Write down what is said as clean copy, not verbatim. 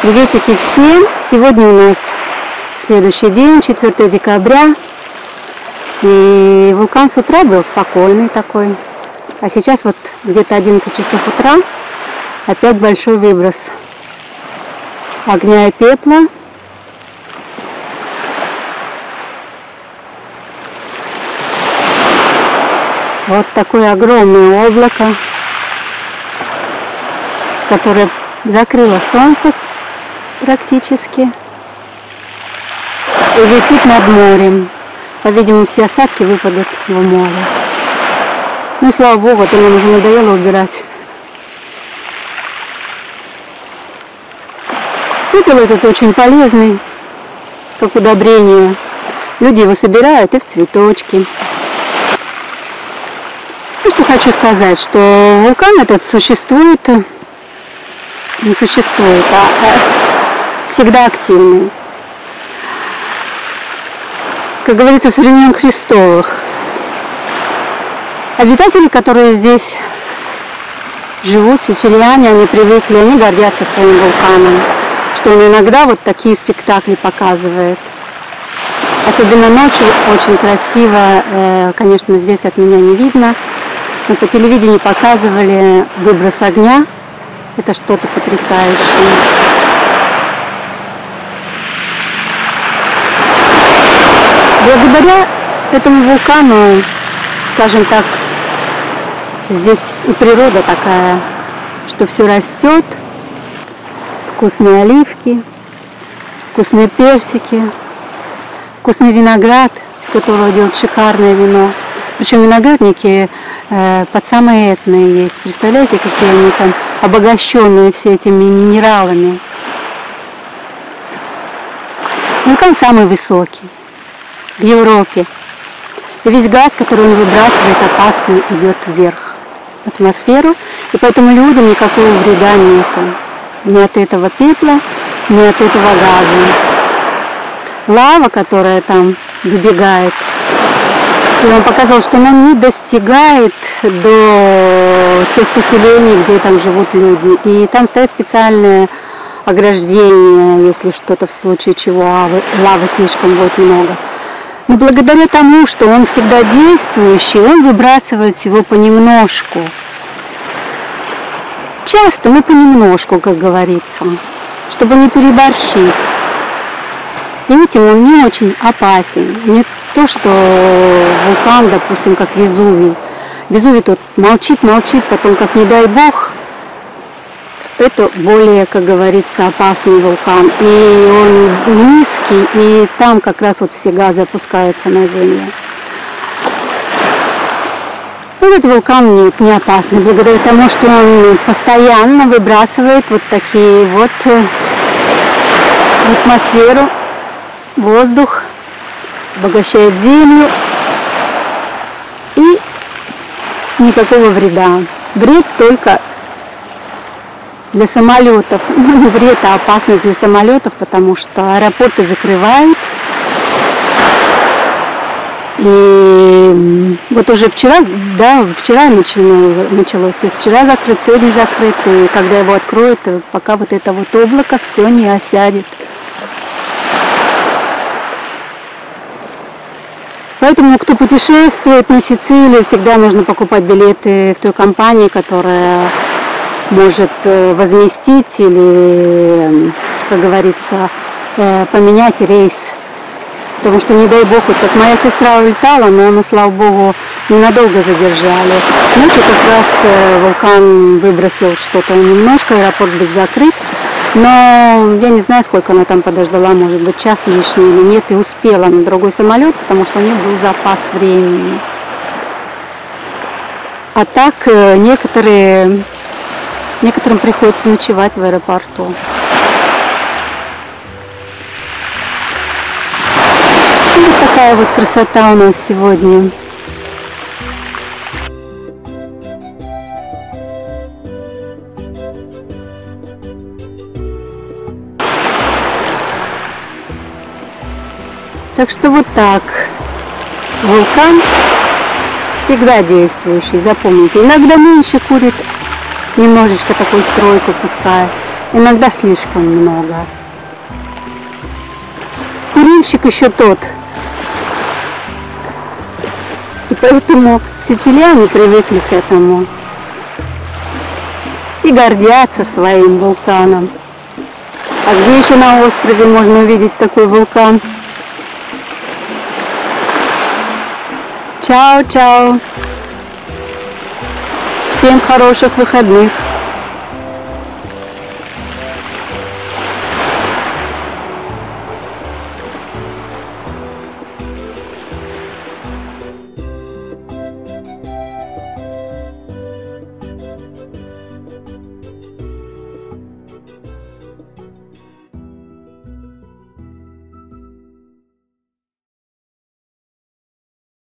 Приветики всем! Сегодня у нас следующий день, 4 декабря. И вулкан с утра был спокойный такой. А сейчас вот где-то 11 часов утра опять большой выброс огня и пепла. Вот такое огромное облако, которое закрыло солнце практически и висит над морем. По-видимому, все осадки выпадут в море. Ну и слава богу, а то нам уже надоело убирать. Пепел этот очень полезный, как удобрение. Люди его собирают и в цветочки. И что хочу сказать, что вулкан этот существует, не существует, а всегда активный. Как говорится, с времен Христовых. Обитатели, которые здесь живут, сицилиане, они привыкли, они гордятся своим вулканом, что он иногда вот такие спектакли показывает. Особенно ночью очень красиво, конечно, здесь от меня не видно, но по телевидению показывали выброс огня. Это что-то потрясающее. Благодаря этому вулкану, скажем так, здесь и природа такая, что все растет, вкусные оливки, вкусные персики, вкусный виноград, из которого делают шикарное вино. Причем виноградники под самые этные есть. Представляете, какие они там обогащенные все этими минералами. Вулкан самый высокий в Европе. И весь газ, который он выбрасывает, опасный, идет вверх в атмосферу. И поэтому людям никакого вреда нету. Ни от этого пепла, ни от этого газа. Лава, которая там выбегает, и он показал, что она не достигает до тех поселений, где там живут люди. И там стоит специальное ограждение, если что-то в случае чего лавы слишком будет много. Но благодаря тому, что он всегда действующий, он выбрасывает всего понемножку. Часто, но понемножку, как говорится, чтобы не переборщить. И этим он не очень опасен. Не то, что вулкан, допустим, как Везувий. Везувий тут молчит, потом, как не дай бог, это более, как говорится, опасный вулкан. И он низкий, и там как раз вот все газы опускаются на землю. Этот вулкан нет, не опасный, благодаря тому, что он постоянно выбрасывает вот такие вот в атмосферу воздух, обогащает землю и никакого вреда. Вред только для самолетов. Ну, не вред, а опасность для самолетов, потому что аэропорты закрывают. И вот уже вчера началось. То есть вчера закрыт, сегодня закрыт. И когда его откроют, пока вот это вот облако все не осядет. Поэтому, кто путешествует на Сицилию, всегда нужно покупать билеты в той компании, которая может возместить или, как говорится, поменять рейс. Потому что, не дай бог, вот как моя сестра улетала, но она, слава богу, ненадолго задержали. Ночью как раз вулкан выбросил что-то немножко, аэропорт был закрыт. Но я не знаю, сколько она там подождала, может быть, час лишний или нет, и успела на другой самолет, потому что у нее был запас времени. А так некоторым приходится ночевать в аэропорту. И вот такая вот красота у нас сегодня. Так что вот так. Вулкан всегда действующий, запомните. Иногда меньше курит, немножечко такую стройку пускай. Иногда слишком много. Курильщик еще тот. И поэтому сицилиане привыкли к этому. И гордятся своим вулканом. А где еще на острове можно увидеть такой вулкан? Чао-чао! Всем хороших выходных!